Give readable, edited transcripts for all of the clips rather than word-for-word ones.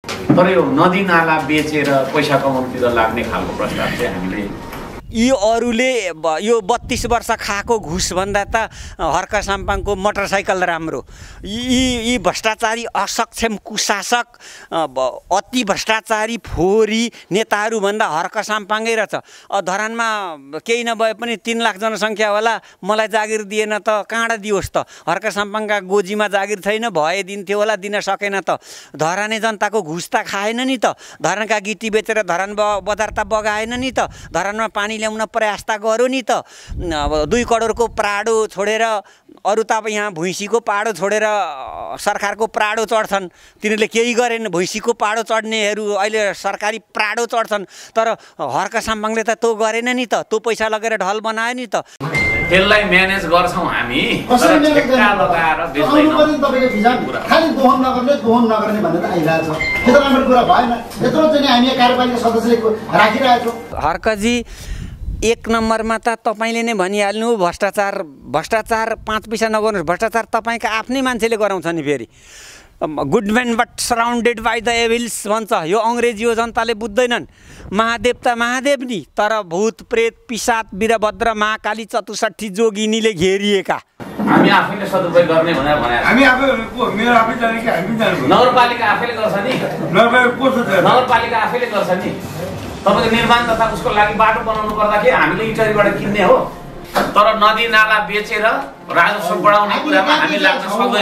तर यो नदी नाला बेचेर पैसा कमाउनुतिर लाग्ने खालको प्रस्ताव चाहिँ हामीले यी अरूले यो 32 वर्ष खाएको घुस भन्दा त हर्क साम्पाङको मोटरसाइकल राम्रो। यी भ्रष्टाचारी असक्षम कुशासक अति भ्रष्टाचारी फोहोरी नेताहरू भन्दा हर्क साम्पाङै रहेछ। धरानमा केही नभए पनि 3 लाख जनसङ्ख्या होला, मलाई जागिर दिएन त कहाँबाट दियोस् त? हर्क साम्पाङका गोजीमा जागिर छैन, भए दिन्थ्यो होला, दिन सकेन त। धराने जनताको घुस त खाएन नि त। धरानका गिटी बेचेर धरान बजार त बगाएन नि त। धरानमा पानी ल्याउन प्रयास त गर्यो नि त। 2 करोडको प्राडो छोडेर अरू त अब यहाँ भुइँसीको पाडो छोडेर सरकारको प्राडो चढ्छन्। तिनीहरूले केही गरेन। भुइँसीको पाडो चढ्नेहरू अहिले सरकारी प्राडो चढ्छन्। तर हर्क साम्पाङले त त्यो गरेन नि त। त्यो पैसा लगेर ढल बनायो नि त। त्यसलाई म्यानेज गर्छौँ हामी, तर ठेक्का लगाएर बेच्दैनौँ। खालि दोहन नगर्ने भन्ने त आइरहेछ। त्यो त राम्रो कुरा भएन। यत्रो चाहिँ हामी कार्यपालिका सदस्यले राखिरहेछौँ। हर्कजी 1 नम्बरमा त तपाईँले नै भनिहाल्नु, भ्रष्टाचार 5 पैसा नगर्नुहोस्। भ्रष्टाचार तपाईँका आफ्नै मान्छेले गराउँछ नि। फेरि good man but surrounded by the evils भन्छ। यो अङ्ग्रेजी हो, जनताले बुझ्दैनन्। महादेव त महादेव नि, तर भूत प्रेत पिसाच वीरभद्र महाकाली 64 जोगिनीले घेरिएका। हामी आफैले सदुपयोग गर्ने भनेर हामी आफै मेरो आफै जाने कि हामी जाने नगरपालिका आफैले गर्छ नि। नगरपालिका आफैले गर्छ नि। तपाईँको निर्माण तथा उसको लागि बाटो बनाउनु पर्दाखेरि हामीले इटरीबाट किन्ने हो। तर नदी नाला बेचेर राजस्व बढाउने कुरामा हामी लाग्न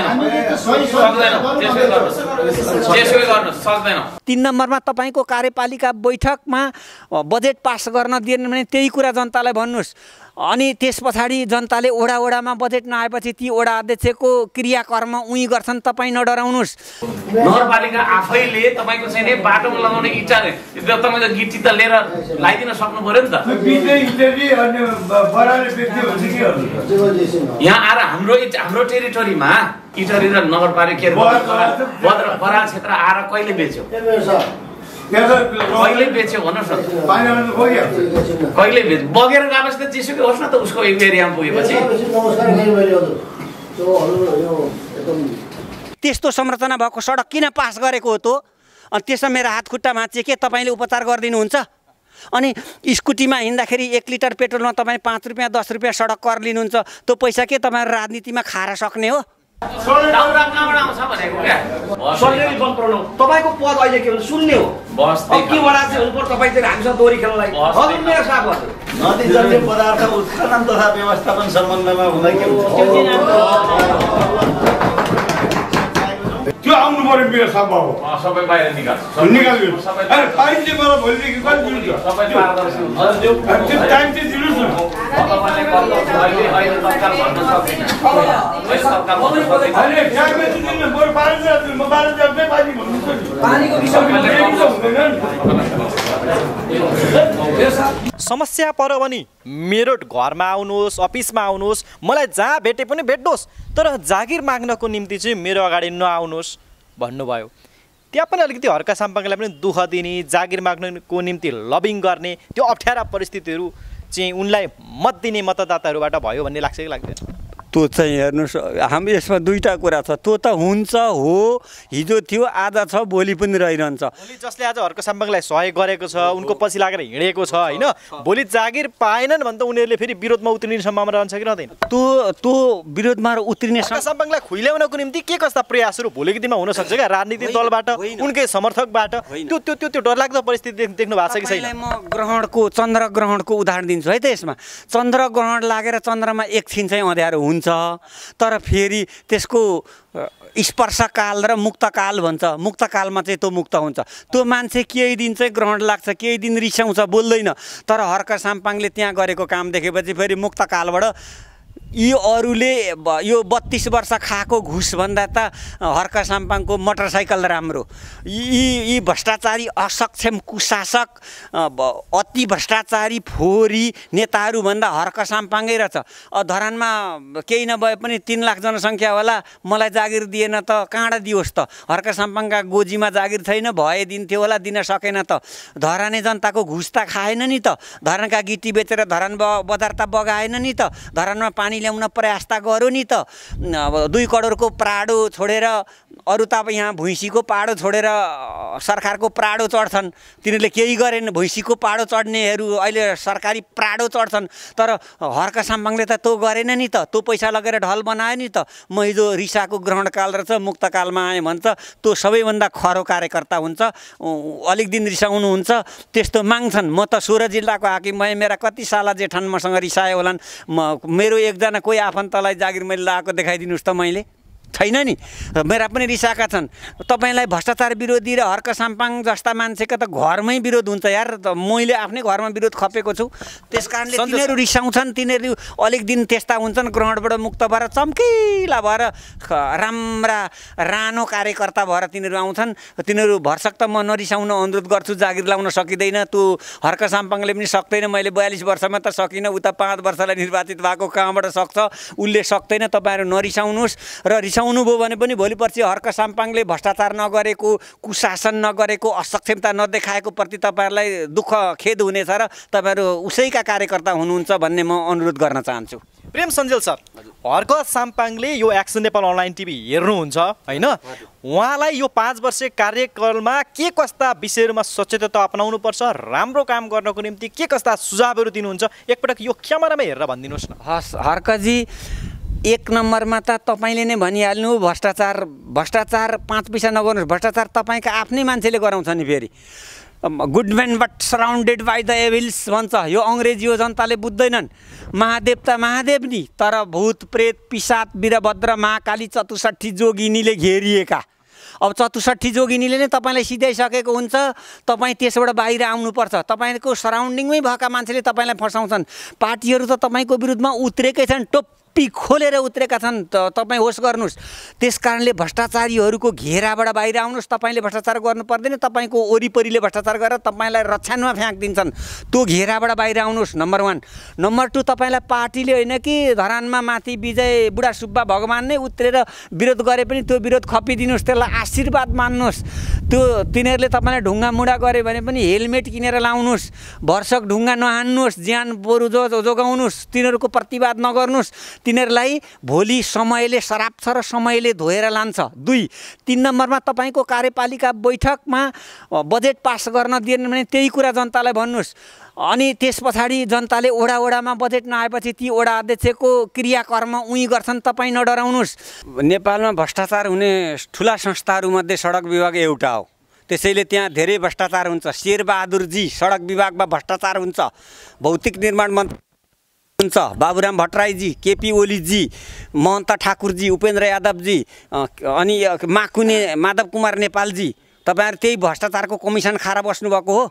सक्दैनौँ। 3 नम्बरमा तपाईँको कार्यपालिका बैठकमा बजेट पास गर्न दिएन भने त्यही कुरा जनतालाई भन्नुहोस्। अनि त्यस पछाडि जनताले ओडामा बजेट नआएपछि ती ओडा अध्यक्षको क्रियाकर्म उही गर्छन्। तपाईँ नडराउनुहोस्। नगरपालिका आफैले तपाईँको चाहिँ बाटोमा लगाउने इँटा तपाईँको गिटी त लिएर लगाइदिन सक्नु पर्यो नि त। यहाँ आएर हाम्रो टेरिटोरीमा इटरी र नगरपालिका बराल क्षेत्र आएर कहिले बेच्यो? कहिले बेच्यो भन्नुहोस् न। कहिले बेच्यो? बगेर गएपछि त जेसुकै होस् न त, उसको एक एरियामा पुगेपछि। त्यस्तो संरचना भएको सडक किन पास गरेको हो त? अनि त्यसमा मेरो हात खुट्टा भाँचिए के तपाईँले उपचार गरिदिनुहुन्छ? अनि स्कुटीमा हिँड्दाखेरि 1 लिटर पेट्रोलमा तपाईँ 5 रुपियाँ 10 रुपियाँ सडक कर लिनुहुन्छ। त्यो पैसा के तपाईँ राजनीतिमा खाएर सक्ने हो? तपाईँको पद अहिले के भन्छ सुन्ने हो। के वडा चाहिँ हुनुपर्छ? तपाईँ चाहिँ हामीसँग दोहोरी खेल्नलाई हजुर मेरो साथ हजुर नदी जन्य पदार्थ उत्खनन तथा व्यवस्थापन सम्बन्धमा हुँदै के त्यो आउनु पर्यो मेरो साथ बाबु। सबै बाहिर निकाल्नु। अरे पाइपले मलाई भोलिदेखि कति दिनुहुन्छ? सबै पारदर्शी हुन्छ। त्यो टाइम चाहिँ दिनुहोस् न। तपाईँले अहिले सरकार भन्न सक्दैन। अहिले ट्याक्स दिनु बरु 12,000 दिनु। म 12,000 चाहिँ पानी भन्नुहुन्छ नि। पानीको विषयमा समस्या पर्यो भने मेरो घरमा आउनुहोस्, अफिसमा आउनुहोस्, मलाई जहाँ भेटे पनि भेट्नुहोस्, तर जागिर माग्नको निम्ति चाहिँ मेरो अगाडि नआउनुहोस् भन्नुभयो। त्यहाँ पनि अलिकति हर्क साम्पाङलाई पनि दुःख दिने, जागिर माग्नको निम्ति लबिङ गर्ने त्यो अप्ठ्यारा परिस्थितिहरू चाहिँ उनलाई मत दिने मतदाताहरूबाट भयो भन्ने लाग्छ कि लाग्दैन? त्यो चाहिँ हेर्नुहोस्, हाम्रो यसमा 2टा कुरा छ। त्यो त हुन्छ हो, हिजो थियो आज छ, भोलि पनि रहिरहन्छ। भोलि जसले आज हर्क साम्पाङलाई सहयोग गरेको छ, उनको पछि लागेर हिँडेको छ होइन, भोलि जागिर पाएनन् भने त उनीहरूले फेरि विरोधमा उत्रिने सम्भावना रहन्छ कि रहँदैन? त्यो विरोधमा उत्रिने हर्क साम्पाङलाई खुइल्याउनको निम्ति के कस्ता प्रयासहरू भोलिको दिनमा हुन सक्छ क्या? राजनीतिक दलबाट, उनकै समर्थकबाट त्यो डरलाग्दो परिस्थिति देख्नु भएको छ कि छैन? म चन्द्र ग्रहणको उदाहरण दिन्छु है त। यसमा चन्द्र ग्रहण लागेर चन्द्रमा एकछिन चाहिँ अँध्यारो हुन्छ, तर फेरि त्यसको स्पर्शकाल र मुक्तकाल भन्छ। मुक्तकालमा चाहिँ त्यो मुक्त हुन्छ। त्यो मान्छे केही दिन चाहिँ ग्रहण लाग्छ, केही दिन रिसाउँछ, बोल्दैन। तर हर्क साम्पाङले त्यहाँ गरेको काम देखेपछि फेरि मुक्तकालबाट यी अरूले यो 32 वर्ष खाएको घुस भन्दा त हर्क साम्पाङको मोटरसाइकल राम्रो। यी भ्रष्टाचारी असक्षम कुशासक अति भ्रष्टाचारी फोहोरी नेताहरू भन्दा हर्क साम्पाङै रहेछ। धरानमा केही नभए पनि 3 लाख जनसङ्ख्या होला, मलाई जागिर दिएन त कहाँबाट दियोस् त? हर्क साम्पाङका गोजीमा जागिर छैन, भए दिन्थ्यो होला, दिन सकेन त। धराने जनताको घुस त खाएन नि त। धरानका गिटी बेचेर धरान बजार त बगाएन नि त। धरानमा पानी ल्याउन प्रयास त गर्यो नि त। 2 करोडको प्राडो छोडेर अरू त अब यहाँ भुइँसीको पाडो छोडेर सरकारको प्राडो चढ्छन्, तिनीहरूले केही गरेन। भुइँसीको पाडो चढ्नेहरू अहिले सरकारी प्राडो चढ्छन्, तर हर्क साम्पाङले त त्यो गरेन नि त, त्यो पैसा लगेर ढल बनायो नि त। म हिजो रिसाको ग्रहणकाल रहेछ मुक्तकालमा आएँ भन्छ, त्यो सबैभन्दा खरो कार्यकर्ता हुन्छ, अलिक दिन रिसाउनुहुन्छ, त्यस्तो माग्छन्। म त 16 जिल्लाको हाकिम भएँ, मेरा कति साला जेठान मसँग रिसायो होलान्। मेरो एकजना कोही आफन्तलाई जागिर मैले लगाएको देखाइदिनुहोस् त, मैले छैन नि, मेरा पनि रिसाएका छन्। तपाईँलाई भ्रष्टाचार विरोधी र हर्क साम्पाङ जस्ता मान्छेको त घरमै विरोध हुन्छ यार, मैले आफ्नै घरमा विरोध खपेको छु। त्यस कारणले तिनीहरू रिसाउँछन्, तिनीहरू अलिक दिन त्यस्ता हुन्छन्, ग्रहणबाट मुक्त भएर चम्किला भएर राम्रा रानो कार्यकर्ता भएर तिनीहरू आउँछन्। तिनीहरू भरसक त म नरिसाउन अनुरोध गर्छु, जागिर लाउन सकिँदैन, त्यो हर्क साम्पाङले पनि सक्दैन। मैले 42 वर्षमा त सकिनँ, उता 5 वर्षलाई निर्वाचित भएको कहाँबाट सक्छ, उसले सक्दैन। तपाईँहरू नरिसाउनुहोस्, र रिसाउनु भयो भने पनि भोलि पर्सि हर्क साम्पाङले भ्रष्टाचार नगरेको, कुशासन नगरेको, असक्षमता नदेखाएको प्रति तपाईँहरूलाई दुःख खेद हुनेछ र तपाईँहरू उसैका कार्यकर्ता हुनुहुन्छ भन्ने म अनुरोध गर्न चाहन्छु। प्रेम सञ्जेल सर, हर्क साम्पाङले यो एक्सन नेपाल अनलाइन टिभी हेर्नुहुन्छ होइन, उहाँलाई यो 5 वर्षे कार्यकालमा के कस्ता विषयहरूमा सचेतता अपनाउनुपर्छ, राम्रो काम गर्नको निम्ति के कस्ता सुझावहरू दिनुहुन्छ, एकपटक यो क्यामेरामा हेरेर भनिदिनुहोस् न। हस् हर्कजी, 1 नम्बरमा त तपाईँले नै भनिहाल्नु, भ्रष्टाचार 5 पैसा नगर्नुहोस्। भ्रष्टाचार तपाईँका आफ्नै मान्छेले गराउँछ नि। फेरि good man but surrounded by the evils भन्छ, यो अङ्ग्रेजी हो, जनताले बुझ्दैनन्। महादेव त महादेव नि, तर भूत प्रेत पिसाच वीरभद्र महाकाली 64 जोगिनीले घेरिएका। अब 64 जोगिनीले नै तपाईँलाई सिधाइसकेको हुन्छ, तपाईँ त्यसबाट बाहिर आउनुपर्छ। तपाईँको सराउन्डिङमै भएका मान्छेले तपाईँलाई फसाउँछन्। पार्टीहरू त तपाईँको विरुद्धमा उत्रेकै छन्, टोप्पी खोलेर उत्रेका छन्, तपाईँ होस गर्नुहोस्। त्यस कारणले भ्रष्टाचारीहरूको घेराबाट बाहिर आउनुहोस्। तपाईँले भ्रष्टाचार गर्नु पर्दैन, तपाईँको वरिपरिले भ्रष्टाचार गरेर तपाईँलाई रक्षानमा फ्याँकिदिन्छन्, त्यो घेराबाट बाहिर आउनुहोस्, नम्बर 1। नम्बर 2, तपाईँलाई पार्टीले होइन कि धरानमा माथि विजय बुढा सुब्बा भगवान नै उत्रेर विरोध गरे पनि त्यो विरोध खपिदिनुहोस्, त्यसलाई आशीर्वाद मान्नुहोस्। त्यो तिनीहरूले तपाईँलाई ढुङ्गा मुढा गरे भने पनि हेलमेट किनेर लाउनुहोस्, भरसक ढुङ्गा नहान्नुहोस्, ज्यान बरु जोगाउनुहोस्, तिनीहरूको प्रतिवाद नगर्नुहोस्। तिनीहरूलाई भोलि समयले सराप्छ र समयले धोएर लान्छ। 2, 3 नम्बरमा तपाईँको कार्यपालिका बैठकमा बजेट पास गर्न दिएन भने त्यही कुरा जनतालाई भन्नुहोस्। अनि त्यस पछाडि जनताले ओडामा बजेट नआएपछि ती ओडा अध्यक्षको क्रियाकर्म उही गर्छन्, तपाईँ नडराउनुहोस्। नेपालमा भ्रष्टाचार हुने ठुला संस्थाहरूमध्ये सडक विभाग एउटा हो, त्यसैले त्यहाँ धेरै भ्रष्टाचार हुन्छ। शेरबहादुरजी सडक विभागमा भ्रष्टाचार हुन्छ, भौतिक निर्माण मन्त्री हुन्छ, बाबुराम भट्टराईजी, केपी ओलीजी, महन्त ठाकुरजी, उपेन्द्र यादवजी, अनि माकुने माधव कुमार नेपालजी, तपाईँहरू त्यही भ्रष्टाचारको कमिसन खाएर बस्नुभएको हो।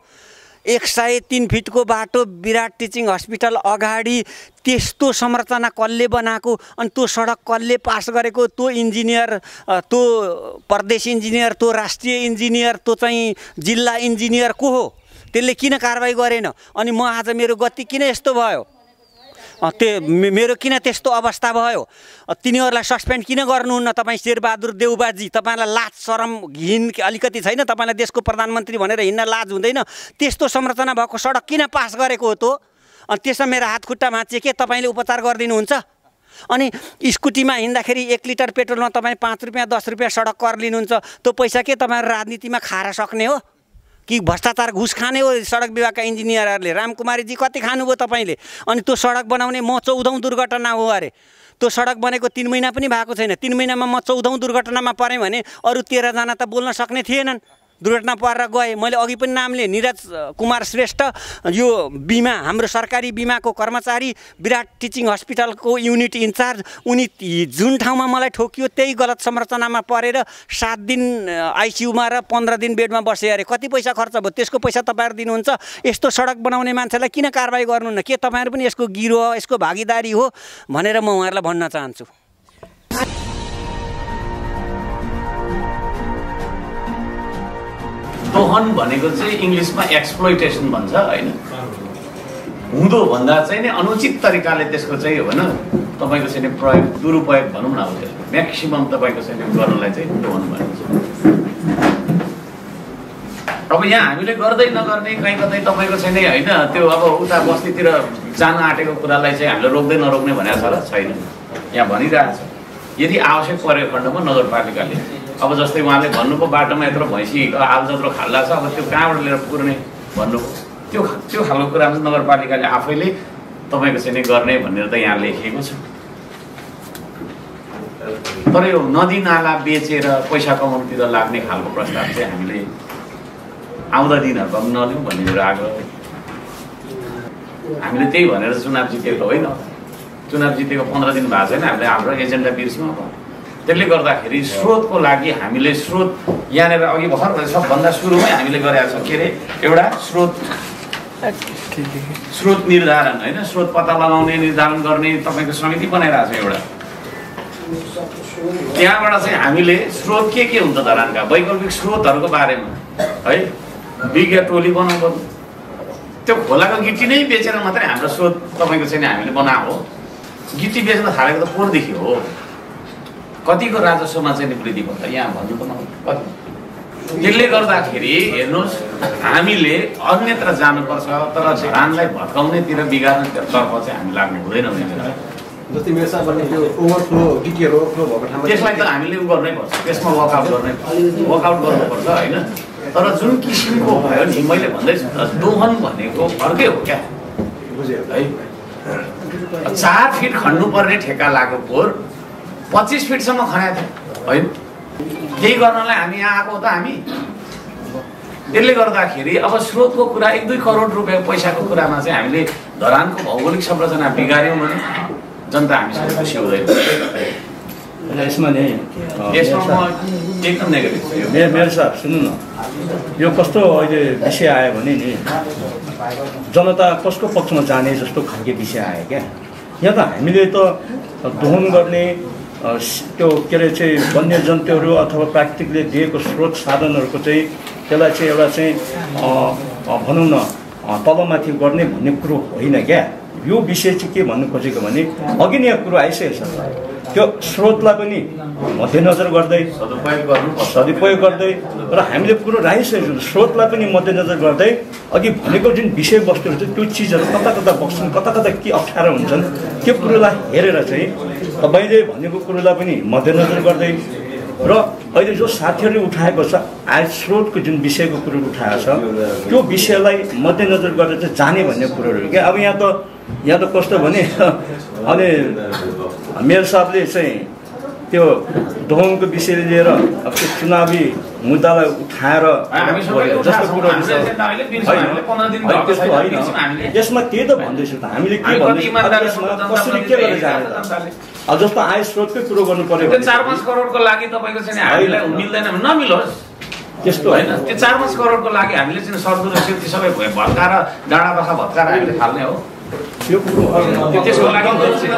103 फिटको बाटो विराट टिचिङ हस्पिटल अगाडि त्यस्तो संरचना कसले बनाएको, अनि त्यो सडक कसले पास गरेको, त्यो इन्जिनियर, त्यो प्रदेश इन्जिनियर, त्यो राष्ट्रिय इन्जिनियर, त्यो चाहिँ जिल्ला इन्जिनियर को हो, त्यसले किन कारवाही गरेन? अनि म आज मेरो गति किन यस्तो भयो, मेरो किन त्यस्तो अवस्था भयो, तिनीहरूलाई सस्पेन्ड किन गर्नुहुन्न? तपाईँ शेरबहादुर देउबाजी, तपाईँलाई लाज शरम घिन अलिकति छैन? तपाईँलाई देशको प्रधानमन्त्री भनेर हिँड्न लाज हुँदैन? त्यस्तो संरचना भएको सडक किन पास गरेको हो त? अनि त्यसमा मेरो हात खुट्टा भाँचिए के तपाईँले उपचार गरिदिनुहुन्छ? अनि स्कुटीमा हिँड्दाखेरि 1 लिटर पेट्रोलमा तपाईँ 5 रुपियाँ 10 रुपियाँ सडक कर लिनुहुन्छ, त्यो पैसा के तपाईँहरू राजनीतिमा खाएर सक्ने हो कि भ्रष्टाचार घुस खाने हो? सडक विभागका इन्जिनियरहरूले रामकुमारीजी कति खानुभयो तपाईँले? अनि त्यो सडक बनाउने म 14औं दुर्घटना हो अरे, त्यो सडक बनेको 3 महिना पनि भएको छैन। 3 महिनामा म 14औं दुर्घटनामा परेँ भने अरू 13 जना त बोल्न सक्ने थिएनन्, दुर्घटना परेर गए। मैले अघि पनि नाम लिएँ, निरज कुमार श्रेष्ठ, यो बिमा हाम्रो सरकारी बिमाको कर्मचारी, विराट टिचिङ हस्पिटलको युनिट इन्चार्ज, उनी जुन ठाउँमा मलाई ठोकियो त्यही गलत संरचनामा परेर 7 दिन आइसियुमा र 15 दिन बेडमा बसे अरे। कति पैसा खर्च भयो? त्यसको पैसा तपाईँहरू दिनुहुन्छ? यस्तो सडक बनाउने मान्छेलाई किन कारवाही गर्नुहुन्न? के तपाईँहरू पनि यसको गिरो, यसको भागीदारी हो भनेर म उहाँहरूलाई भन्न चाहन्छु। दोहन भनेको चाहिँ इङ्ग्लिसमा एक्सप्लोइटेसन भन्छ होइन, हुँदो भन्दा चाहिँ नि अनुचित तरिकाले त्यसको चाहिँ होइन तपाईँको चाहिँ प्रयोग, दुरुपयोग भनौँ न, अब त्यसको म्याक्सिमम तपाईँको चाहिँ गर्नलाई चाहिँ दोहन भनिन्छ। अब यहाँ हामीले गर्दै नगर्ने कहीँ कतै तपाईँको चाहिँ नि होइन, त्यो अब उता बस्तीतिर जान आँटेको कुरालाई चाहिँ हामीले रोक्दै नरोक्ने भनेको छ र छैन? यहाँ भनिरहेको छ, यदि आवश्यक परेको खण्डमा नगरपालिकाले अब जस्तै उहाँले भन्नुभयो बाटोमा यत्रो भैँसी आल जत्रो खाल्ला छ, अब त्यो कहाँबाट लिएर पुर्ने भन्नुभयो। त्यो खालको कुरा चाहिँ नगरपालिकाले आफैले तपाईँको चाहिँ गर्ने भनेर त यहाँ लेखिएको छ। तर यो नदी नाला बेचेर पैसा कमाउनुतिर लाग्ने खालको प्रस्ताव चाहिँ हामीले आउँदा दिनहरूमा पनि नलिउँ भन्ने मेरो आग्रह हो। हामीले त्यही भनेर चुनाव जितेको होइन, चुनाव जितेको 15 दिन भएको छैन, हामीले हाम्रो एजेन्डा बिर्स्यौँ। अब त्यसले गर्दाखेरि स्रोतको लागि हामीले स्रोत यहाँनिर अघि भर्खर सबभन्दा सुरुमै हामीले गरेका छौँ। के अरे एउटा स्रोत निर्धारण होइन, स्रोत पत्ता लगाउने निर्धारण गर्ने तपाईँको समिति बनाइरहेको छ एउटा। त्यहाँबाट चाहिँ हामीले स्रोत के हुन्छ धरानका वैकल्पिक स्रोतहरूको बारेमा है विज्ञ टोली बनाउनु। त्यो खोलाको गिटी नै बेचेर मात्रै हाम्रो स्रोत तपाईँको चाहिँ हामीले बनाएको हो। गिटी बेच्न थालेको त पोहोरदेखि हो। कतिको राजस्वमा चाहिँ वृद्धि भयो त यहाँ भन्नु पनि कति। त्यसले गर्दाखेरि हेर्नुहोस् हामीले अन्यत्र जानुपर्छ, तर धरानलाई भत्काउनेतिर बिगार्नेतर्फ चाहिँ हामी लाग्नु हुँदैन भने जस्तै मेरो साथ भन्ने त्यो ओभरफ्लो गिटीहरू ओभरफ्लो भएको ठाउँमा त्यसलाई त हामीले उ गर्नै पर्छ, त्यसमा वर्कआउट गर्नुपर्छ होइन। तर जुन किसिमको भयो नि मैले भन्दैछु दोहन भनेको अर्कै हो क्या है। 4 फिट खन्नुपर्ने ठेक्का लागेको पोहोर 25 फिटसम्म खनाएको थियो होइन। केही गर्नलाई हामी यहाँ आएको त हामी। त्यसले गर्दाखेरि अब स्रोतको कुरा 1-2 करोड रुपियाँ पैसाको कुरामा चाहिँ हामीले धरानको भौगोलिक संरचना बिगार्यौँ भने जनता हामीसँग खुसी हुँदैन। यसमा नि यसमा म एकदम नेगेटिभ छु। मेरो साहब सुन्नु न, यो कस्तो अहिले विषय आयो भने नि जनता कसको पक्षमा जाने जस्तो खालको विषय आयो क्या। यहाँ त हामीले त दोहन गर्ने त्यो के अरे चाहिँ वन्यजन्तुहरू अथवा प्राकृतिकले दिएको स्रोत साधनहरूको चाहिँ त्यसलाई चाहिँ एउटा चाहिँ भनौँ न तलमाथि गर्ने भन्ने कुरो होइन क्या। यो विषय चाहिँ के भन्नु खोजेको भने अघि नै कुरो आइसकेको छ, त्यो स्रोतलाई पनि मध्यनजर गर्दै सदुपयोग गर्दै र हामीले कुरो राखिसकेको छौँ। स्रोतलाई पनि मध्यनजर गर्दै अघि भनेको जुन विषयवस्तुहरू छ त्यो चिजहरू कता कता बग्छन्, कता कता के अप्ठ्यारो हुन्छन्, त्यो कुरोलाई हेरेर चाहिँ तपाईँले भनेको कुरोलाई पनि मध्यनजर गर्दै र अहिले जो साथीहरूले उठाएको छ आय स्रोतको जुन विषयको कुरो उठाएको छ त्यो विषयलाई मध्यनजर गरेर चाहिँ जाने भन्ने कुरोहरू क्या। अब यहाँ त कस्तो भने अनि मेयर साहबले चाहिँ त्यो दोहनको विषय लिएर अब त्यो चुनावी मुद्दालाई उठाएर जस्तो कुरोहरू छ त्यस्तो होइन। यसमा त्यही त भन्दैछु त हामीले के भन्दैछौँ कसरी के गरेर जाने अब जस्तो आय स्रोतकै कुरो गर्नु पर्यो 4-5 करोडको लागि तपाईँको चाहिँ हामीलाई मिल्दैन नमिलोस् त्यस्तो होइन। त्यो 4-5 करोडको लागि हामीले चाहिँ सर्दु र सेती सबै भत्काएर डाँडा पाखा भत्काएर हामीले फाल्ने हो त्यो कुरो। त्यसको लागि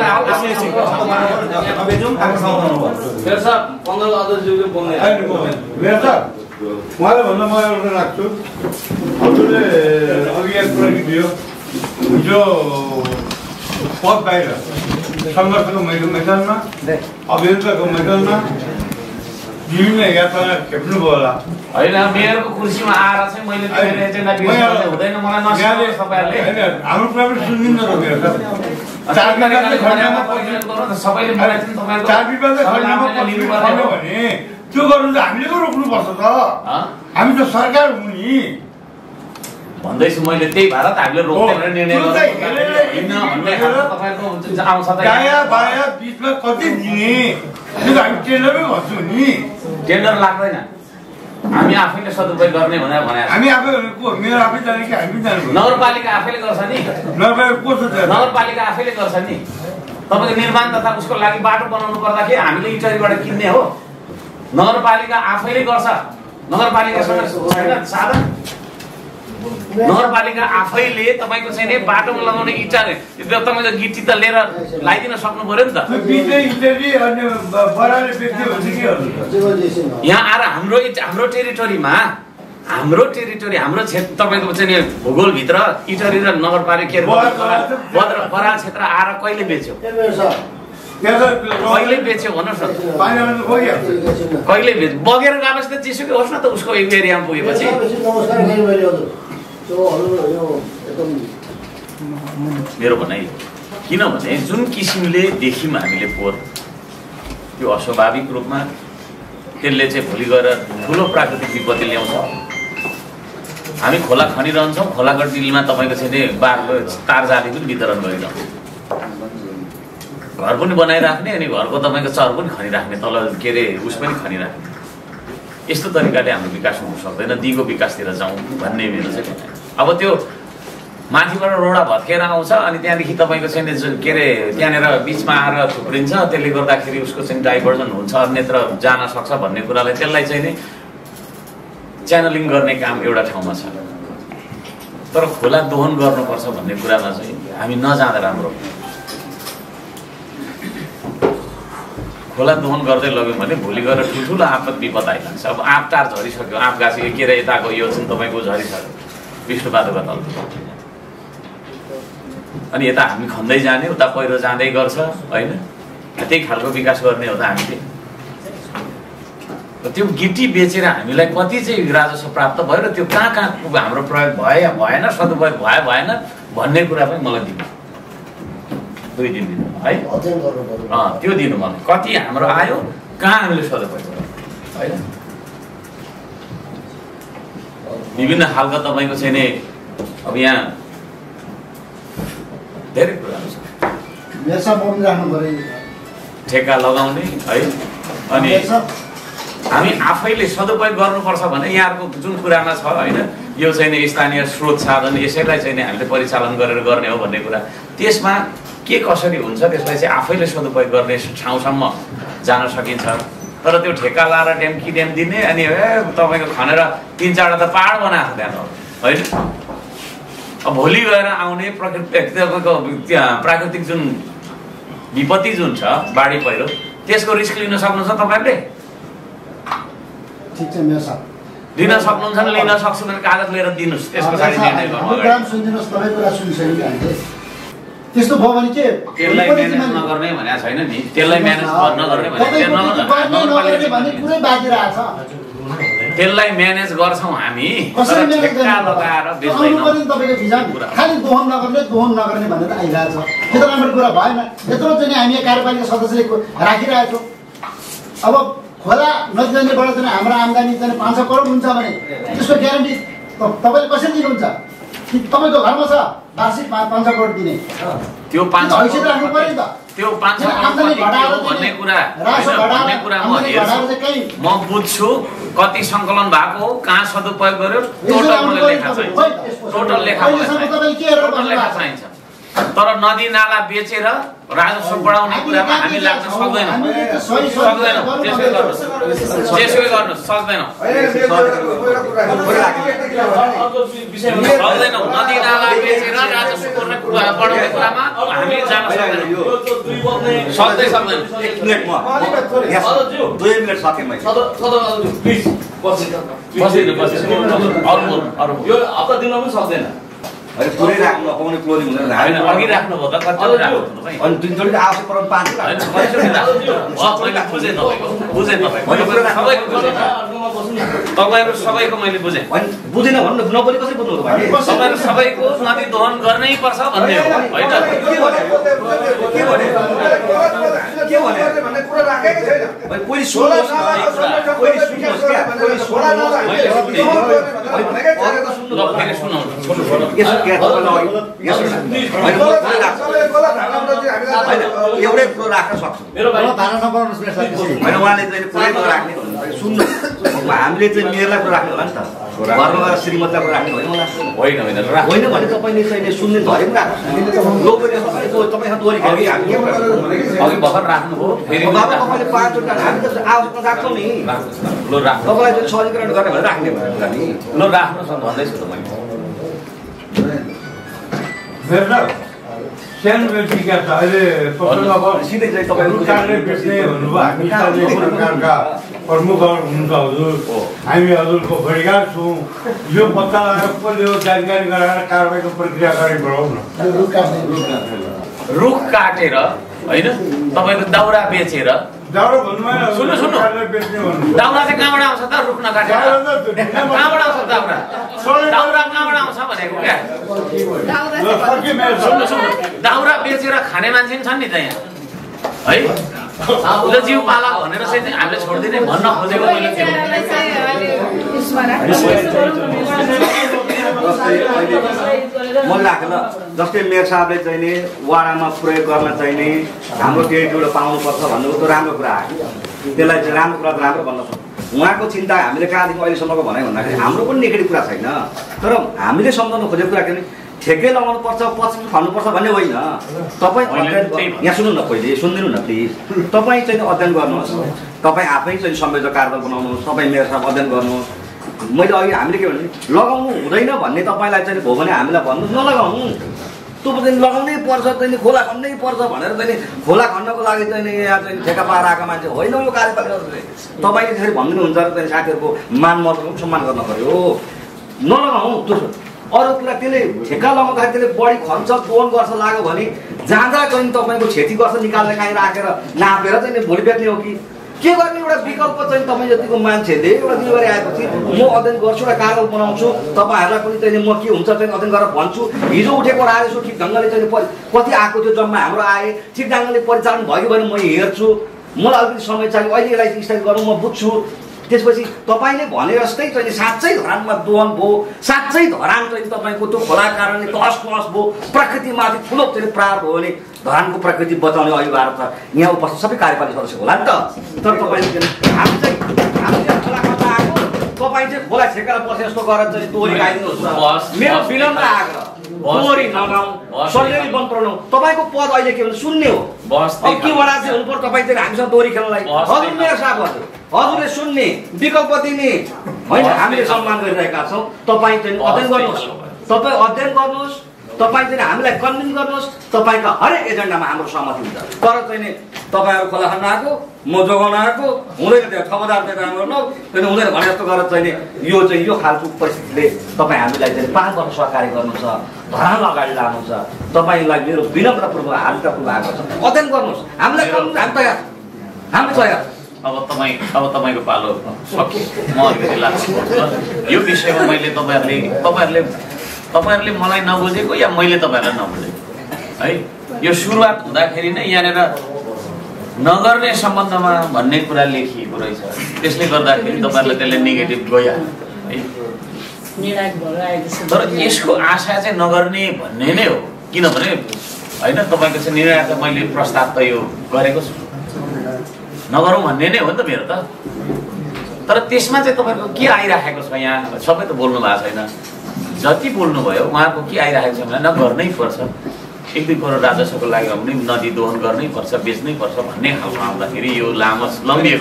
उहाँले भन्दा म एउटा राख्छु। हजुरले अघि एक कुरा दियो जो पद बाहिर सङ्घर्षको मैदानमा अभियानको मैदानमा विभिन्न यात्रा खेप्नुभयो होला होइन। मेयरको कुर्सीमा आएर चाहिँ मैले एजेन्डा हुँदैन मलाई नसिकाउनुहोस् तपाईँहरूले। हाम्रो कुरा पनि सुनिदिनु न मेरो सबैले भने त्यो गर्नु त हामीले पो रोक्नुपर्छ त। हामी त सरकार हुँ नि भन्दैछु मैले। त्यही भएर त हामीले रोक्दैन निर्णय बिचमा कति दिने हामी टेन्डरमै भन्छौँ नि। टेन्डर लाग्दैन, हामी आफैले सदुपयोग गर्ने भनेर भने हामी आफै मेरो आफै जाने कि हामी जाने नगरपालिका आफैले गर्छ नि। नगरपालिका आफैले गर्छ नि। तपाईँको निर्माण तथा उसको लागि बाटो बनाउनु पर्दा के हामीले इटरीबाट किन्ने हो? नगरपालिका आफैले गर्छ। नगरपालिकासँग छैन साधन। नगरपालिका आफैले तपाईँको चाहिँ नि बाटोमा लगाउने इँटा तपाईँको गिटी त लिएर लगाइदिन सक्नु पर्यो नि त। यहाँ आएर हाम्रो टेरिटोरीमा हाम्रो क्षेत्र तपाईँको चाहिँ भूगोलभित्र इटरी र नगरपालिका बराल क्षेत्र आएर कहिले बेच्यो? कहिले बेच्यो भन्नुहोस् न। कहिले बेच्यो? बगेर गएपछि त जेसुकै होस् न त उसको एक एरियामा पुगेपछि। मेरो भनाइ किनभने जुन किसिमले देख्यौँ हामीले पोहोर त्यो अस्वाभाविक रूपमा त्यसले चाहिँ भोलि गएर ठुलो प्राकृतिक विपत्ति ल्याउँछ। हामी खोला खनिरहन्छौँ, खोलाको डिलमा तपाईँको चाहिँ बारको तार जाली पनि वितरण गरिरहन्छ, घर पनि बनाइराख्ने अनि घरको तपाईँको चर पनि खनिराख्ने, तल के अरे उस पनि खनिराख्ने। यस्तो तरिकाले हाम्रो विकास हुन सक्दैन, दिगो विकासतिर जाउँ भन्ने मेरो चाहिँ भनाइ। अब त्यो माथिबाट रोडा भत्केर आउँछ अनि त्यहाँदेखि तपाईँको चाहिँ के अरे त्यहाँनिर बिचमा आएर थुप्रिन्छ, त्यसले गर्दाखेरि उसको चाहिँ डाइभर्जन हुन्छ, अन्यत्र जान सक्छ भन्ने कुरालाई त्यसलाई चाहिँ नि च्यानलिङ गर्ने काम एउटा ठाउँमा छ। तर खोला दोहन गर्नुपर्छ भन्ने कुरामा चाहिँ हामी नजाँदा राम्रो। खोला दोहन गर्दै लग्यौँ भने भोलि गएर ठुल्ठुलो आपद विपद आइलाग्छ। अब आँपटार झरिसक्यो, आँप गाँसी के अरे यताको यो चाहिँ तपाईँको झरिसक्यो विष्णुपादोका तल, अनि यता हामी खन्दै जाने, उता पहिरो जाँदै गर्छ होइन। त्यही खालको विकास गर्ने हो त हामीले। त्यो गिटी बेचेर हामीलाई कति चाहिँ राजस्व प्राप्त भयो र त्यो कहाँ कहाँ हाम्रो प्रयोग भयो भएन, सदुपयोग भयो भएन भन्ने कुरा पनि मलाई दिनु, 2 दिन दिनु है, त्यो दिनु मलाई। कति हाम्रो आयो, कहाँ हामीले सदुपयोग गर्यो होइन। विभिन्न खालका तपाईँको चाहिँ नि अब यहाँ धेरै कुराहरू छ। ठेक्का लगाउने है, अनि हामी आफैले सदुपयोग गर्नुपर्छ भने यहाँहरूको जुन कुरामा छ होइन, यो चाहिँ नि स्थानीय स्रोत साधन यसैलाई चाहिँ नि हामीले परिचालन गरेर गर्ने हो भन्ने कुरा, त्यसमा के कसरी हुन्छ त्यसलाई चाहिँ आफैले सदुपयोग गर्ने ठाउँसम्म जान सकिन्छ। तर त्यो ठेक्का लाएर ड्याम दिने अनि तपाईँको खनेर 3-4 त पहाड बनाएको त्यहाँ होइन। अब भोलि गएर आउने प्राकृतिक जुन विपत्ति जुन छ बाढी पहिरो, त्यसको रिस्क लिन सक्नुहुन्छ तपाईँहरूले? ठिक छ मेरो साथ, लिन सक्नुहुन्छ नि, लिन सक्छु भने कागज लिएर दिनुहोस्, त्यसको लागि निर्णय गर्नु। सुनिदिनुहोस्, तपाईँ कुरा सुनिसक्यो कि हामीले त्यस्तो भयो भने के त्यसलाई म्यानेज नगर्ने भनेको छैन नि, त्यसलाई म्यानेज नगर्ने भने पुरै बाँकी रहेछ। त्यसलाई म्यानेज गर्छौँ हामी, कसरी म्यानेज लगाएर खालि दोहन नगर्ने भनेर आइरहेछ। त्यो त राम्रो कुरा भएन। यत्रो चाहिँ हामी कार्यपालिका सदस्यले राखिरहेछौँ। अब खोला नजिकबाट चाहिँ हाम्रो आम्दानी चाहिँ 500 करोड हुन्छ भने त्यसको ग्यारेन्टी तपाईँले कसरी दिनुहुन्छ? तपाईँको घरमा छ वार्षिक 500 करोड दिने, त्यो 500 हैसियत राख्नु पर्यो नि त। त्यो 500 भन्ने कुरा म बुझ्छु कति सङ्कलन भएको, कहाँ सदुपयोग गर्यो, टोटल लेखा चाहिन्छ। तर नदी नाला बेचेर राजस्व बढाउने कुरामा हामी लाग्न सक्दैनौँ, त्यसै गर्नु सक्दैनौँ। नदी नाला बेचेर राजस्व बढाउने कुरामा हामी जान सक्दैनौँ। पुरै राख्नु नपाउने क्लोजिङ हुँदैन होइन, अघि राख्नुभयो त कति राख्नु अनि 3 जोडी आवश्यक परम 5 होइन, तपाईँहरू सबैको मैले बुझेँ, बुझेन भन्नु नबोली कसरी बुझ्नु तपाईँहरू सबैको नदी दोहन गर्नै पर्छ भन्ने हो होइन। एउटै कुरो राख्न सक्छौँ होइन, उहाँले चाहिँ पुरै कुरो राख्ने सुन्नु, हामीले चाहिँ मेयरलाई कुरो राख्नु होला नि त, घरमा गएर श्रीमतीलाई कुरो राख्नु होइन होइन भने तपाईँले चाहिँ सुन्ने धरे पनि राख्नु तपाईँसँग दोहोरी खेल्यो कि हामी अघि भर्खर राख्नुभयो, फेरि तपाईँले 5 जोडी हामी त आवश्यक राख्छौँ नि, तपाईँलाई चाहिँ सहजीकरण गर्ने भनेर राख्ने कुरा नि, ल राख्नुहोस् भन्दैछु त मैले। सानो व्यक्तिका छ अहिले सिधै चाहिँ तपाईँको बेच्ने भन्नुभयो। हामी स्थानीय सरकारका प्रमुखहरू हुनुहुन्छ हजुर, हामी हजुरको बढिगार छौँ। यो पत्ता लगाएर कसले हो जानकारी गराएर कारबाहीको प्रक्रिया अगाडि बढाउँ न। रुख काटेर होइन, तपाईँको दाउरा बेचेर, दाउरा भन्नु भएन, सुन्नु दाउरा चाहिँ कहाँबाट आउँछ त? रुख नकाटेर कहाँबाट आउँछ दाउरा? दाउरा कहाँबाट आउँछ भनेको क्या? सुन्नु दाउरा बेचेर खाने मान्छे पनि छन् नि त यहाँ है। ल जिउ पाला भनेर चाहिँ हामीले छोड्दिने भन्न खोजेको मैले मन लाग्छ ल जस्तै मेयर साहबले चाहिँ नि वाडामा प्रयोग गर्न चाहिने हाम्रो टेरिटोरी पाउनुपर्छ भन्नु त राम्रो कुरा आयो त्यसलाई चाहिँ राम्रो कुरा राम्रो भन्न सक्छ उहाँको चिन्ता हामीले कहाँदेखि अहिलेसम्मको भनाइ भन्दाखेरि हाम्रो पनि नेगेटिभ कुरा छैन तर हामीले सम्झाउन खोजेको कुरा के भने ठेकै लगाउनु पर्छ पछि खन्नुपर्छ भन्ने होइन तपाईँ यहाँ सुन्नु न पहिले सुनिदिनु न प्लिज तपाईँ चाहिँ अध्ययन गर्नुहोस् तपाईँ आफै चाहिँ संयोजक कार्यदल बनाउनुहोस् तपाईँ मेयर साहब अध्ययन गर्नुहोस् मैले अघि हामीले के भने लगाउनु हुँदैन भन्ने तपाईँलाई चाहिँ भयो भने हामीलाई भन्नु नलगाउनु त्यो चाहिँ लगाउनै पर्छ चाहिँ खोला खन्नै पर्छ भनेर चाहिँ खोला खन्नको लागि चाहिँ यहाँ चाहिँ ठेका पाएर आएको मान्छे होइन यो कार्यपालिकाले तपाईँले त्यसरी भनिदिनुहुन्छ र चाहिँ साथीहरूको मान मर्यादाको पनि सम्मान गर्न पर्यो नलगाउँ त्यो अरू कुरा त्यसले ठेका लगाउँदाखेरि त्यसले बढी खर्च दोहन गर्छ लाग्यो भने जाँदा चाहिँ तपाईँको क्षति गर्छ निकाल्ने काहीँ राखेर नापेर चाहिँ भोलि बेच्ने हो कि के गर्ने एउटा विकल्प चाहिँ तपाईँ जतिको मान्छेले एउटा जिम्मेवारी आएपछि म अध्ययन गर्छु एउटा कागज बनाउँछु तपाईँहरूलाई पनि चाहिँ म के हुन्छ चाहिँ अध्ययन गरेर भन्छु हिजो उठेको राजेछु ठिक ढङ्गले चाहिँ कति आएको थियो जम्मा हाम्रो आए ठिक ढङ्गले परिचालन भयो भने म हेर्छु मलाई अलिकति समय चाहियो अहिले यसलाई स्टार्ट गरौँ म बुझ्छु त्यसपछि तपाईँले भने जस्तै चाहिँ साँच्चै धरानमा दोहन भयो साँच्चै धरान चाहिँ तपाईँको त्यो खोला कारणले तहस नहस भयो प्रकृतिमाथि ठुलो चाहिँ प्रहार भयो भने धरानको प्रकृति बचाउने अनिवार्य छ यहाँ उपस्थित सबै कार्यपालिका सदस्य होला नि त तर तपाईँले हामी चाहिँ खोला खर्च आएको तपाईँ चाहिँ खोला छेकेर बसे जस्तो गरेर चाहिँ दोहोरी गाइदिनुहोस् मेरो विनम्र आग्रह दोहोरी नगाउँ सल्लेरी बन्द बनाउँ तपाईँको पद अहिले के भन्छ सुन्ने हो अब के वडा चाहिँ हुनुपर्छ तपाईँ चाहिँ हामीसँग दोहोरी खेल्नलाई हजुर मेरो साथ हजुरले सुन्ने विकल्प दिने होइन हामीले सम्मान गरिरहेका छौँ तपाईँ चाहिँ अध्ययन गर्नुहोस् तपाईँ अध्ययन गर्नुहोस् तपाईँ चाहिँ हामीलाई कन्भिन्स गर्नुहोस् तपाईँका हरेक एजेन्डामा हाम्रो सहमति हुन्छ तर चाहिँ तपाईँहरू खोला खन्न आएको म जोगाउन आएको हुँदैन त्यो ठमदार चाहिँ काम गर्नु त्यहाँदेखि हुँदैन भने जस्तो गरेर चाहिँ यो खालको परिस्थितिले तपाईँ हामीलाई चाहिँ 5 वर्ष सहकार्य गर्नु छ धरान अगाडि लानु छ तपाईँलाई मेरो विनम्रपूर्वक हार्दिकपूर्वक आग्रह छ अध्ययन गर्नुहोस् हामीलाई हामी तयार हामी तयार अब तपाईँको पालो सक्यो म अलिकति लाग्छ यो विषयमा मैले तपाईँहरूले मलाई नबुझेको या मैले तपाईँहरूलाई नबुझेको है यो सुरुवात हुँदाखेरि नै यहाँनिर नगर्ने सम्बन्धमा भन्ने कुरा लेखिएको रहेछ त्यसले गर्दाखेरि तपाईँहरूलाई त्यसले नेगेटिभ गयो है तर यसको आशा चाहिँ नगर्ने भन्ने नै हो किनभने होइन तपाईँको चाहिँ निर्णय त मैले प्रस्ताव त यो गरेको छु नगरौँ भन्ने नै हो नि त मेरो त तर त्यसमा चाहिँ तपाईँको के आइराखेको छ यहाँ सबै त बोल्नु भएको छैन जति बोल्नुभयो उहाँको के आइराखेको छ भने गर्नै पर्छ 1-2 करोड राजस्वको लागि पनि नदी दोहन गर्नै पर्छ बेच्नै पर्छ भन्ने खालको आउँदाखेरि यो लामो लम्बिएको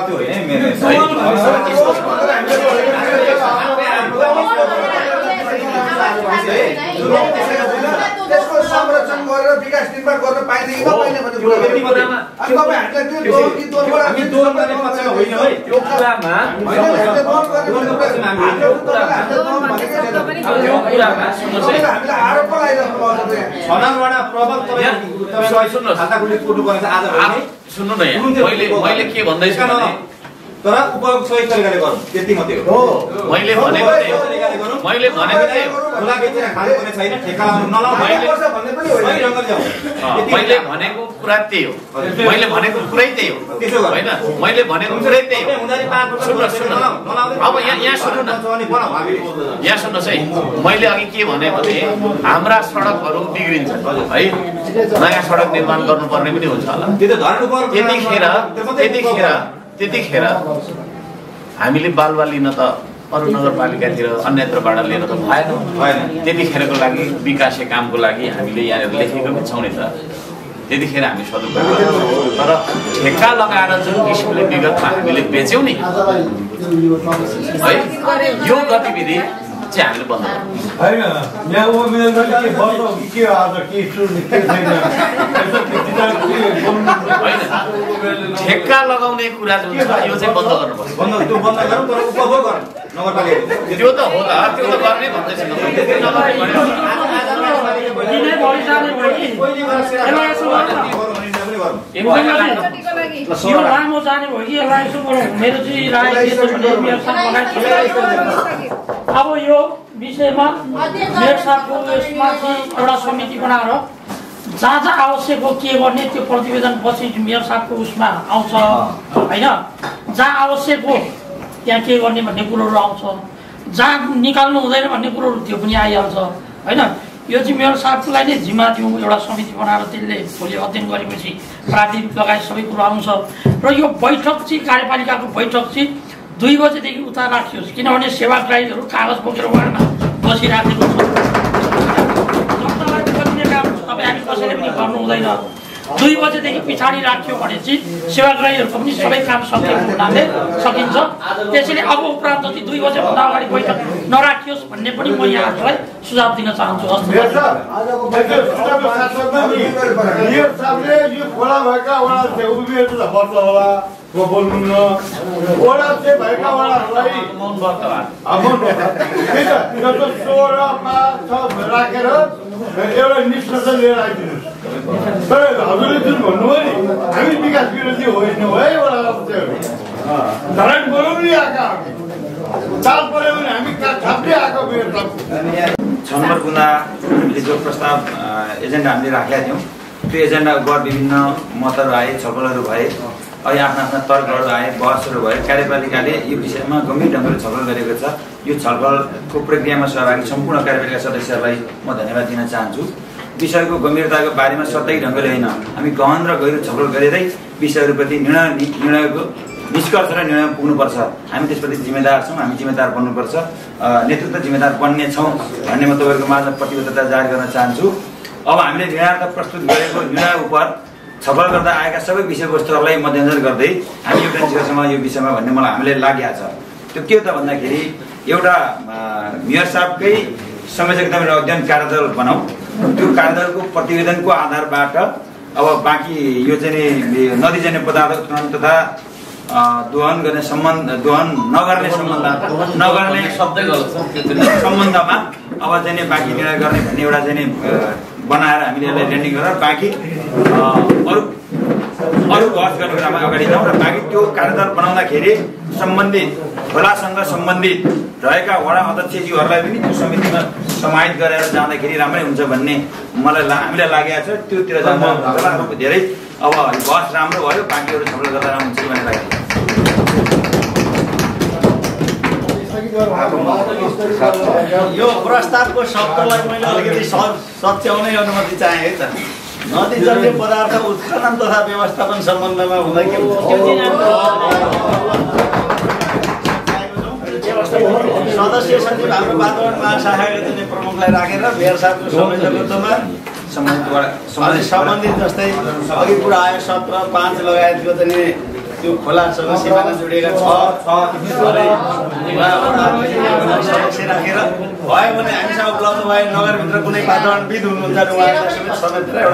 त्यसको संरक्षण गरेर विकास निर्माण गर्न पाइन्छ कि नपाइने भन्ने कुरा गर्नुपर्छ अनि तपाईहरुले त्यो दोहन हामी दोहन गर्ने पक्ष होइन है यो कुरामा हामीले आरोप लगाइरहेको छनावटा प्रबल तपाईहरु सुन्नु खाताखुली कोटु गर्छ आज सुन्नु न मैले के भन्दैछु भने तर उपयोग सही तरिकाले गरौँ त्यति मात्रै हो मैले भनेको त्यही खोला बेचेर खानु पर्ने छैन ठेका नलाऊ भन्ने पनि होइन मैले भनेको कुरा त्यही हो मैले भनेको कुरै त्यही हो हैन मैले भनेको कुरै त्यही हो अब यहाँ सुन्नु न यहाँ सुन्नुहोस् है मैले अघि के भने हाम्रा सडकहरू बिग्रिन्छन् है नयाँ सडक निर्माण गर्नुपर्ने पनि हुन्छ होला त्यतिखेर हामीले बालुवा लिन त अरू नगरपालिकातिर अन्यत्रबाट लिन त भएन त्यतिखेरको लागि विकासे कामको लागि हामीले यहाँनिर लेखेको पनि छौँ नि त त्यतिखेर हामी सदुपयोग गर्छौँ तर ठेक्का लगाएर जुन किसिमले विगतमा हामीले बेच्यौँ नि है यो गतिविधि चाहिँ हामीले बन्द होइन यहाँ के आज के ठेक्का लगाउने कुरा जुन छ यो चाहिँ बन्द गर्नुपर्छ त्यो बन्द गरौँ तर उपभोग गरौँ नगरपालिका त्यो त हो त त्यो त गर्ने भन्दैछ यो लामो जाने भयो कि यसलाई यसो मेरो चाहिँ राय अब यो विषयमा मेयर साहबको यसमा चाहिँ एउटा समिति बनाएर जहाँ जहाँ आवश्यक हो के गर्ने त्यो प्रतिवेदन पछि मेयर साहबको उसमा आउँछ होइन। जहाँ आवश्यक हो त्यहाँ के गर्ने भन्ने कुरोहरू आउँछ, जहाँ निकाल्नु हुँदैन भन्ने कुरोहरू त्यो पनि आइहाल्छ होइन। यो चाहिँ मेयर साहबलाई नै जिम्मा दिउँ, एउटा समिति बनाएर त्यसले भोलि अध्ययन गरेपछि प्राधिकरण लगायत सबै कुरो आउँछ। र यो बैठक चाहिँ कार्यपालिकाको बैठक चाहिँ 2 बजेदेखि उता राखियोस्, किनभने सेवाग्राहीहरू कागज बोकेर वार्डमा बसिराखेको छ। तपाईँ हामी कसैले पनि गर्नु हुँदैन। 2 बजेदेखि पछाडि राख्यो भने चाहिँ सेवाग्राहीहरूको पनि सबै काम सकिएको हुनाले सकिन्छ। त्यसैले अब उपरान्त चाहिँ 2 बजेभन्दा अगाडि बैठक नराखियोस् भन्ने पनि म यहाँहरूलाई सुझाव दिन चाहन्छु। बोल्नु वडा चाहिँ भएका वडाहरूलाई राखेर एउटा निष्कर्ष लिएर आइदिनुहोस्। तर हजुरले जुन भन्नुभयो नि हामी विकास विरोधी होइनौँ है, वडा धरान बनाउनु नि आएका चाल पऱ्यो भने हामी छाप्दै आएको छनौट गुना हामीले जो प्रस्ताव एजेन्डा हामीले राखेका थियौँ त्यो एजेन्डा उप विभिन्न मतहरू आए, छलफलहरू भए, अहिले आफ्ना आफ्ना तर्कहरू आए, बहसहरू भए। कार्यपालिकाले यो विषयमा गम्भीर ढङ्गले छलफल गरेको छ। यो छलफलको प्रक्रियामा सहभागी सम्पूर्ण कार्यपालिका सदस्यहरूलाई म धन्यवाद दिन चाहन्छु। विषयको गम्भीरताको बारेमा सतही ढङ्गले होइन, हामी गहन र गहिरो छलफल गरेरै विषयहरूप्रति निर्णयको निष्कर्ष र निर्णय पुग्नुपर्छ। हामी त्यसप्रति जिम्मेदार छौँ, हामी जिम्मेदार बन्नुपर्छ, नेतृत्व जिम्मेदार बन्ने छौँ भन्ने म तपाईँहरूको माझमा प्रतिबद्धता जाहेर गर्न चाहन्छु। अब हामीले निर्णय प्रस्तुत गरेको निर्णय उप छलफल गर्दा आएका सबै विषयवस्तुहरूलाई मध्यनजर गर्दै हामी एउटा निष्कर्षमा यो विषयमा भन्ने मलाई हामीले लागेको छ। त्यो के हो त भन्दाखेरि एउटा मेयर साहबकै संयोजकतामा अध्ययन कार्यदल बनाऊ। त्यो कार्यदलको प्रतिवेदनको आधारबाट अब बाँकी यो चाहिँ नदीजन्य पदार्थ उत्खनन तथा दोहन गर्ने दोहन नगर्ने सम्बन्धमा अब चाहिँ बाँकी निर्णय गर्ने भन्ने एउटा चाहिँ बनाएर हामीले यसलाई ल्यान्डिङ गरेर बाँकी अरू बहस गर्ने कुरामा अगाडि जाउँ। र बाँकी त्यो कार्यदल बनाउँदाखेरि सम्बन्धित खोलासँग सम्बन्धित रहेका वडा अध्यक्षज्यूहरूलाई पनि त्यो समितिमा समाहित गरेर जाँदाखेरि राम्रै हुन्छ भन्ने हामीलाई लागेको छ। त्योतिर जाँदा धेरै अब बहस राम्रो भयो, बाँकीहरू छलफल गर्दा राम्रो हुन्छ भन्ने लागेको छ। यो प्रस्तावको शब्दलाई मैले अलिकति सच्याउनै अनुमति चाहेँ है त। नदीजन्य पदार्थ उत्खनन तथा व्यवस्थापन सम्बन्धमा हुँदा के सदस्य सचिव हाम्रो वातावरण महाशाखाका प्रमुखलाई राखेर मेयर साहबको संयोजकत्वमा सम्बन्धित जस्तै अघि कुरा आयो 17-5 लगायतको चाहिँ त्यो खोलासँग सिमाना जोडिएका 6 राखेर भयो भने हामीसँग उपलब्ध भए नगरभित्र कुनै वातावरणविद हुनुहुन्छ उहाँहरूलाई समेत समेटेर एउटा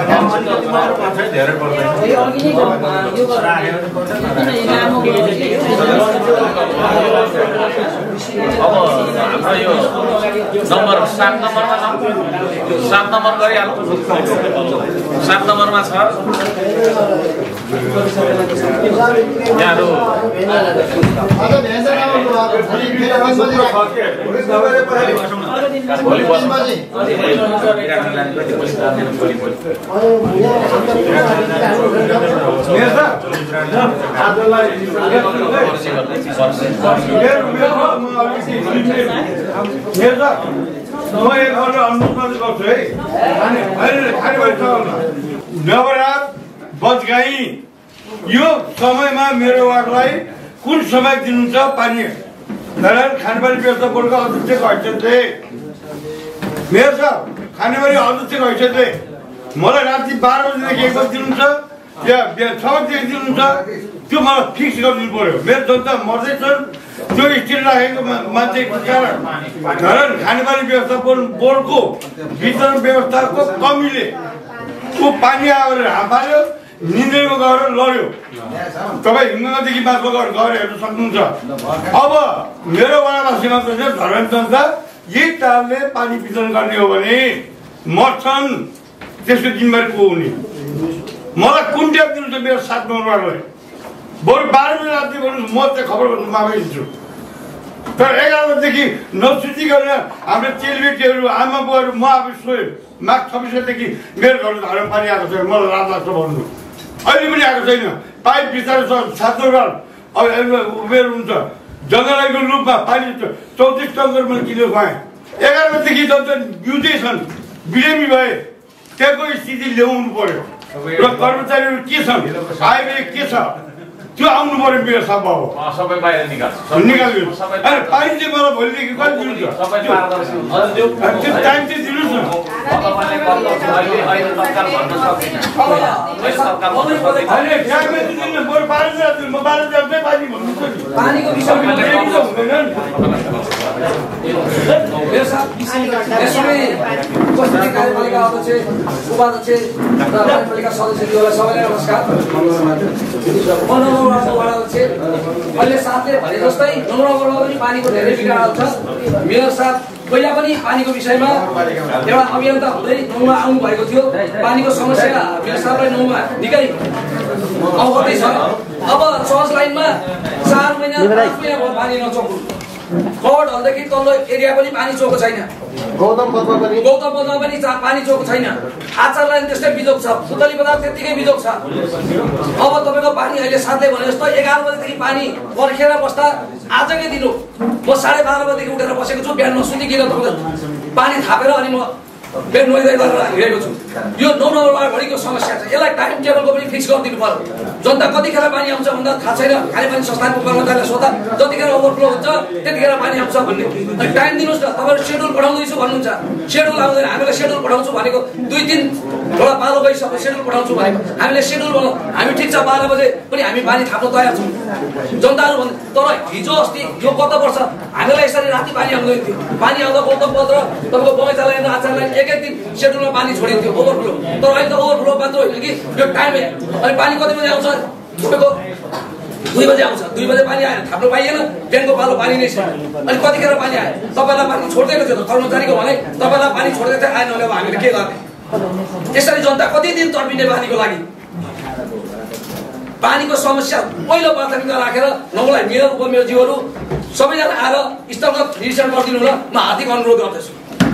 अब हाम्रो यो नम्बर 7 नम्बरमा 7 नम्बर गरिहालौँ। 7 नम्बरमा छ यहाँहरू बजगाई यो समयमा मेरो वार्डलाई कुन समय दिनुहुन्छ पानी खानेपानी व्यवस्था बोर्डका अध्यक्षको हैसियतले मेयर साहब खानेपानी अध्यक्षको हैसियतले मलाई राति 12 बजीदेखि 1 बजी दिनुहुन्छ या 6 बजीदेखि दिनुहुन्छ त्यो मलाई फिक्स गरिदिनु पर्यो। मेरो जनता मर्दैछन् त्यो स्थिति राखेको मान्छेको कारण खानेपानी व्यवस्थापन बोर्डको वितरण व्यवस्थाको कमीले त्यो पानी आएर हाल्यो निन्द्रेमा गएर लड्यो। तपाईँ हिङ्गादेखि माथि गएर हेर्न सक्नुहुन्छ। अब मेरो वडावासीमा चाहिँ धरान जनता यही तालले पानी वितरण गर्ने हो भने मर्छन्, त्यसको जिम्मेवारी को हुने? मलाई कुन ट्याप दिनु छ मेरो 7 नम्बर वार्डलाई? बरु 12 बजी राति भन्नुहोस्, म चाहिँ खबर गर्नु मागै दिन्छु। तर 11 बजेदेखि नसुची गरेर हाम्रो चेलीबेटीहरू आमा बुवाहरू म अब सोएँ माघ 26 गतेदेखि मेरो घरमा धर्म पानी आएको छैन मलाई लाज लाग्छ भन्नु अहिले पनि आएको छैन पाइप बिस्तारै छ 7 घर अब उमेर हुन्छ जङ्गलाइको रूपमा पानी 34 टङ्कर मैले किनेर खुवाएँ 11 बजेदेखि जब युजै छन् बिरामी भए त्यहाँको स्थिति ल्याउनु पर्यो र कर्मचारीहरू के छन् आइबे के छ त्यो आउनु पर्यो मेरो सभा हो सबै बाहिर निकाल्नु अरे पानी चाहिँ मलाई भोलिदेखि कहिले दिनुहुन्छ त्यो टाइम चाहिँ दिनुहोस् न पानीको विषयमा उपस्थित कार्यपालिका अध्यक्ष उपाध्यक्ष र कार्यपालिका सदस्यहरूलाई सबैलाई नमस्कार। अहिले साथले भने जस्तै नौरावरमा पनि पानीको धेरै बिगाड छ। मेयर साहब पहिला पनि पानीको विषयमा एउटा अभियन्ता हुँदै नौमा आउनु भएको थियो। पानीको समस्या मेयर साहबलाई नौमा निकै अवगतै छ। अब चर्च लाइनमा 4 महिना 5 महिना भयो पानी नचोक्नु। कड हलदेखि तल्लो एरिया पनि पानी चोको छैन। गौतम पदमा पनि पानी चोको छैन। आचार लाइन त्यस्तै बिजोग छ। सुतली बजार त्यतिकै बिजोग छ। अब तपाईँको पानी अहिले साथले भने जस्तो 11 बजेदेखि पानी पर्खेर बस्दा आजकै दिनु म 12:30 बजेदेखि उठेर बसेको छु। बिहान नसुतिकन तपाईँको पानी थापेर अनि म बेड नुहाइदै गरेर हिँडेको छु। यो 9 घडीको समस्या छ। यसलाई टाइम टेबलको पनि फिक्स गरिदिनु पर्यो। जनता कतिखेर पानी आउँछ भन्दा थाहा छैन। खानेपानी संस्थानको कर्मचारीलाई सोद्धा जतिखेर ओभरफ्लो हुन्छ त्यतिखेर पानी आउँछ भन्ने टाइम दिनुहोस् न। तपाईँहरू सेड्युल पठाउँदैछु भन्नुहुन्छ, सेड्युल आउँदैन। हामीले सेड्युल पठाउँछु भनेको 2-3 वटा पालो गइसक्यो। सेड्युल पठाउँछु भनेको हामीले सेड्युल बनाउँ। हामी ठिक छ 12 बजे पनि हामी पानी थाप्न तयार छौँ जनताहरू भन्दा। तर हिजो अस्ति यो गत वर्ष हामीलाई यसरी राति पानी आउँदैन थियो। पानी आउँदा गौतम पद र तपाईँको बगैँचा लाइन र आचार लाइन एक दिन सेड्युलमा पानी छोडिन्थ्यो ओभरफ्लो। तर अहिले त ओभरफ्लो मात्र होइन कि यो टाइम अनि पानी कति बजे आउँछ तपाईँको 2 बजे आउँछ। 2 बजे पानी आयो थाप्नु पाइएन। बिहानको पालो पानी नै छैन। अनि कतिखेर पानी आयो तपाईँलाई पानी छोड्दैन थियो त कर्मचारीको भने तपाईँलाई पानी छोड्दै थियो आएन भने अब हामीले के गर्ने। यसरी जनता कति दिन तर्पिने पानीको लागि। पानीको समस्या पहिलो प्राथमिकता राखेर नौलाई मेयर उपमेयरज्यूहरू सबैजना आएर स्थलगत निरीक्षण गरिदिनु होला म हार्दिक अनुरोध गर्दछु।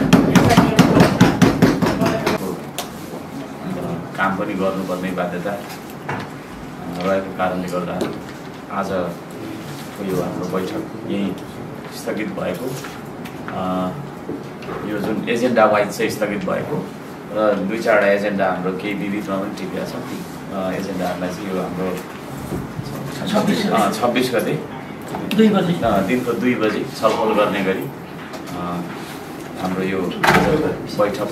काम पनि गर्नुपर्ने बाध्यता रहेको कारणले गर्दा आज यो हाम्रो बैठक यही स्थगित भएको। यो जुन एजेन्डा वाइज चाहिँ स्थगित भएको र 2-4 एजेन्डा हाम्रो केही विविधमा पनि टिपेका छन्। ती एजेन्डाहरूलाई चाहिँ यो हाम्रो 26 गते दिनको 2 बजे छलफल गर्ने गरी हाम्रो यो बैठक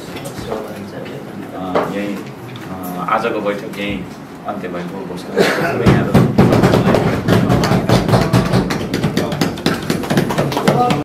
यही आजको बैठक यही अन्त्य भएको घोषणा